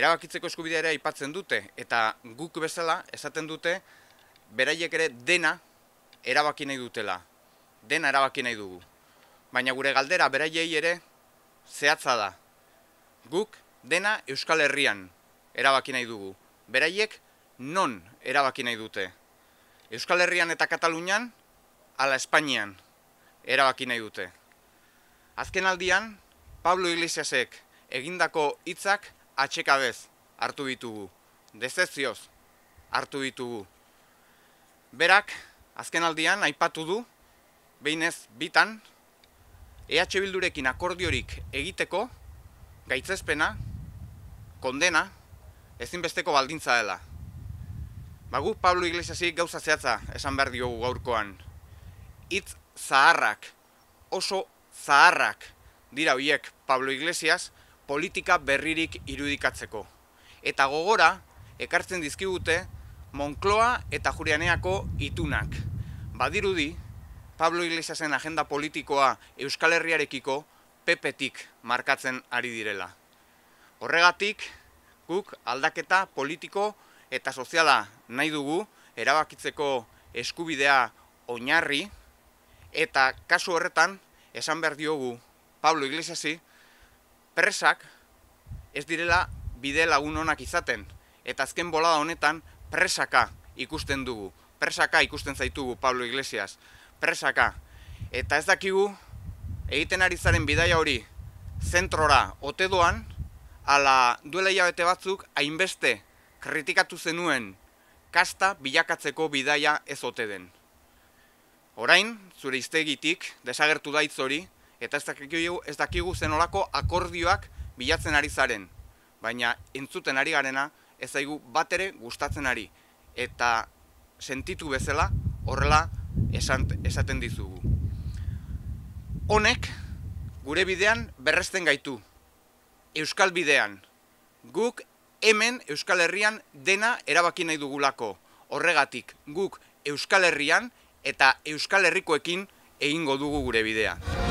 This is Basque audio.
erabakitzeko eskubidea ere aipatzen dute, eta guk bezala esaten dute beraiek ere dena erabaki nahi dutela. Dena erabaki nahi dugu. Baina gure galdera beraiei ere zehatza da. Guk dena Euskal Herrian erabaki nahi dugu. Beraiek non erabaki nahi dute. Euskal Herrian eta Katalunian, ala Espainian erabaki nahi dute. Azken aldian, Pablo Iglesiasek egindako hitzak atsekabez hartu ditugu. Dezezioz hartu ditugu. Berak, azken aldian, aipatu du, behinez bitan, EH Bildurekin akordiorik egiteko, gaitzespena, kondena, ezinbesteko baldintza dela. Guk Pablo Iglesiasi gauza zehatza esan behar diogu gaurkoan. Hitz zaharrak, oso zaharrak dira horiek Pablo Iglesias politika berririk irudikatzeko. Eta gogora ekartzen dizkigute Moncloa eta Jurianeako itunak. Badirudi, Pablo Iglesiasen agenda politikoa Euskal Herriarekiko PP-tik markatzen ari direla. Horregatik, guk aldaketa politiko eta soziala nahi dugu, erabakitzeko eskubidea oinarri, eta kasu horretan, esan behar diogu Pablo Iglesiasi, presak ez direla bide lagun onak izaten, eta azken bolada honetan presaka ikusten dugu. Presaka ikusten zaitugu Pablo Iglesias. Presaka. Eta ez dakigu, egiten ari zaren bidaia hori zentrora ote doan, ala duela hilabete batzuk hainbeste kritikatu zenuen kasta bilakatzeko bidaia ez ote den. Orain, zure hiztegitik desagertu da hitz hori, eta ez dakigu zenolako akordioak bilatzen ari zaren. Baina entzuten ari garena ez zaigu batere gustatzen ari. Eta sentitu bezala horrela esaten dizugu. Honek gure bidean berresten gaitu. Euskal bidean. Guk hemen Euskal Herrian dena erabaki nahi dugulako. Horregatik guk Euskal Herrian eta Euskal Herrikoekin egingo dugu gure bidea.